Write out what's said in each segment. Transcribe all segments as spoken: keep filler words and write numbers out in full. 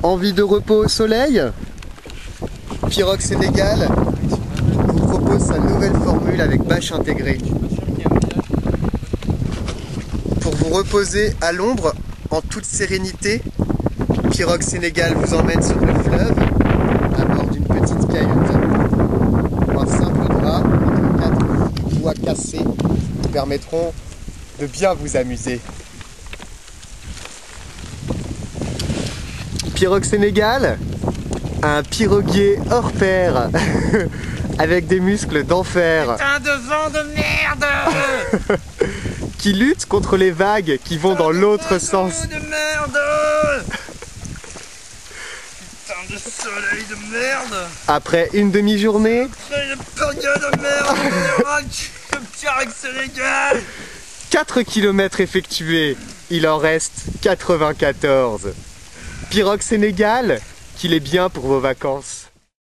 Envie de repos au soleil? Pirogue Sénégal vous propose sa nouvelle formule avec bâche intégrée. Pour vous reposer à l'ombre, en toute sérénité, Pirogue Sénégal vous emmène sur le fleuve, à bord d'une petite cahute. Un simple drap, entre quatre bois cassés, vous permettront de bien vous amuser. Pirogue Sénégal, un piroguier hors pair, avec des muscles d'enfer. Putain de vent de merde. Qui lutte contre les vagues qui vont dans l'autre sens. De merde. Putain de soleil de merde. Après une demi-journée, Le pognon de merde. Le Pirogue Sénégal. quatre kilomètres effectués, il en reste quatre-vingt-quatorze. Pirogue Sénégal, qu'il est bien pour vos vacances.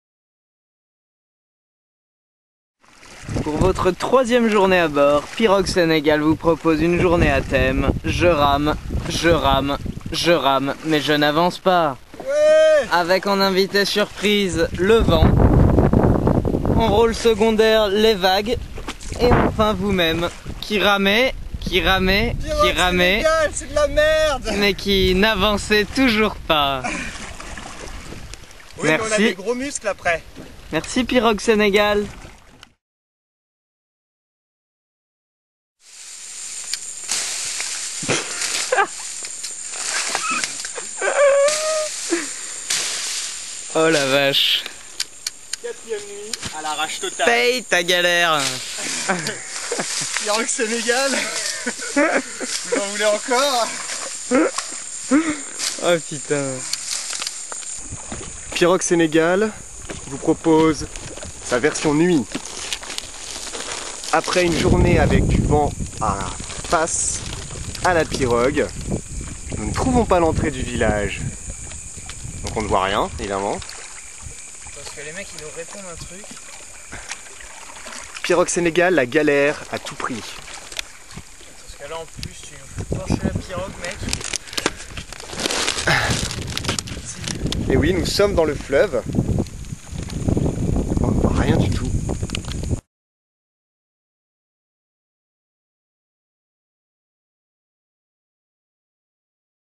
Pour votre troisième journée à bord, Pirogue Sénégal vous propose une journée à thème. Je rame, je rame, je rame, mais je n'avance pas. Ouais. Avec en invité surprise le vent, en rôle secondaire les vagues, et enfin vous-même qui ramez, qui ramez, qui ramez, c'est de la merde. mais qui n'avancez toujours pas. Oui, mais on a Merci. des gros muscles après. Merci Pirogue Sénégal. Oh la vache. Quatrième nuit, à l'arrache totale. Paye ta galère. Pirogue Sénégal, vous en voulez encore? Oh putain. Pirogue Sénégal vous propose sa version nuit. Après une journée avec du vent à face à la pirogue, nous ne trouvons pas l'entrée du village. Donc on ne voit rien, évidemment. Parce que les mecs ils nous répondent un truc. Pirogue Sénégal, la galère à tout prix. Parce que là en plus tu nous fais pencher la pirogue mec. Et oui, nous sommes dans le fleuve. On ne voit rien du tout.